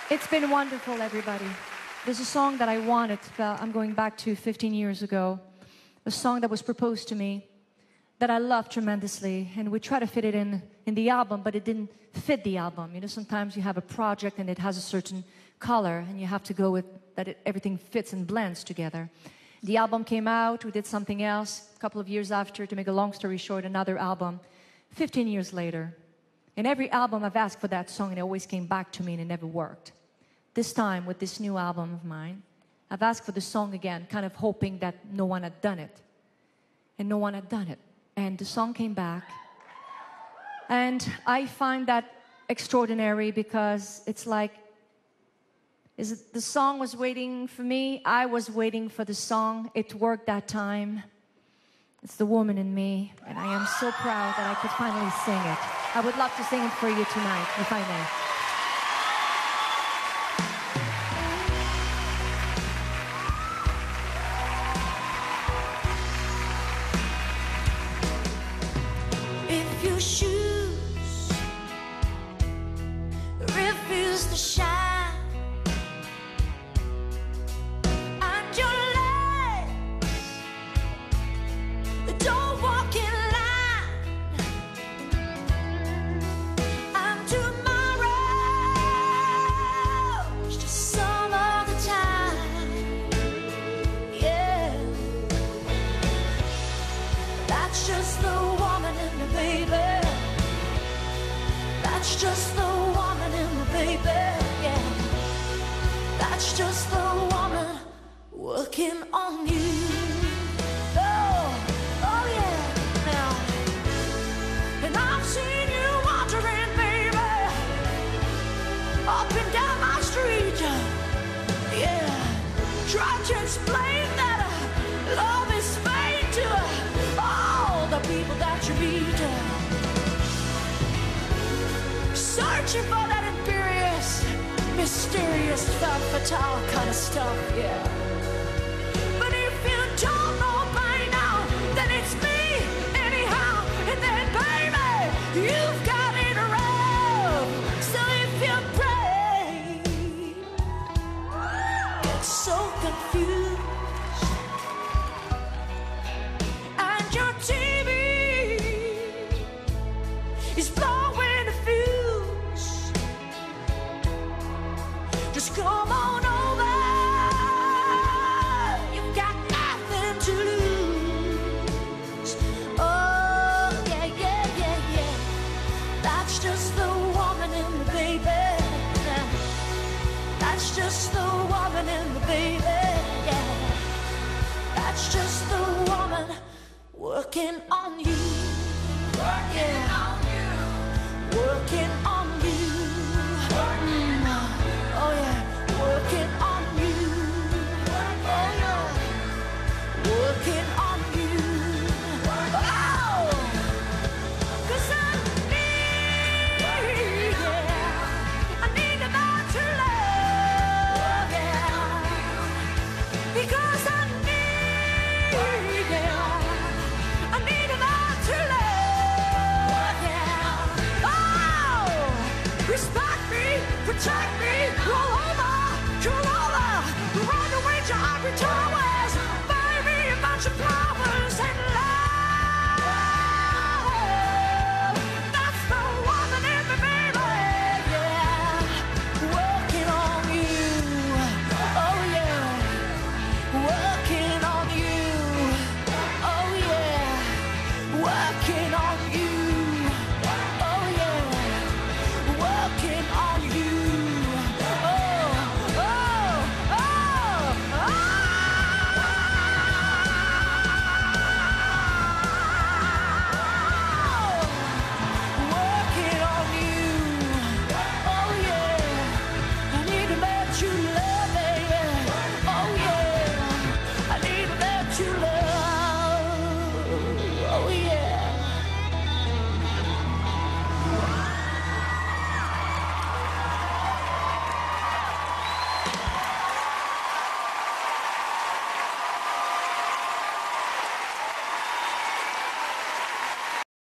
It's been wonderful, everybody. There's a song that I wanted, I'm going back to 15 years ago, a song that was proposed to me that I love tremendously, and we tried to fit it in the album, but it didn't fit the album. You know, sometimes you have a project and it has a certain color, and you have to go with that everything fits and blends together. The album came out, we did something else, a couple of years after, to make a long story short, another album, 15 years later. In every album I've asked for that song and it always came back to me and it never worked. This time, with this new album of mine, I've asked for the song again, kind of hoping that no one had done it. And no one had done it. And the song came back. And I find that extraordinary because it's like, the song was waiting for me, I was waiting for the song, it worked that time. It's the woman in me, and I am so proud that I could finally sing it. I would love to sing it for you tonight, if I may. If your shoes refuse to shine, and your legs don't walk in line, and tomorrow's just some other time, yeah, that's just the woman in me, baby. That's just the woman in me, baby, yeah. That's just the woman working on you. Oh, oh yeah, now. And I've seen you wandering, baby, up and down my street, yeah. Try to explain that love is fate to all the people that you meet. Searching for that imperious, mysterious, femme fatale kind of stuff, yeah. But if you don't know by now, then it's me, anyhow. And then, baby, you've got it rough. So if you pray, get so confused, and your TV is blowing a fuse, just come on over. You've got nothing to lose. Oh, yeah, yeah, yeah, yeah. That's just the woman in me, baby. That's just the woman in me, baby, yeah. That's just the woman working on you. Working on you. Working on you. Oh yeah, working on you. Oh yeah, working on you. Oh, 'cause I need about your love, yeah. Because I need about your love, yeah. Oh, respect me, protect me, roll over, run away to ivory towers, buy me a bunch of flowers and love. That's the woman in me, baby, yeah. Working on you, oh yeah. Working on you, oh yeah. Working on you, oh yeah. Working on you.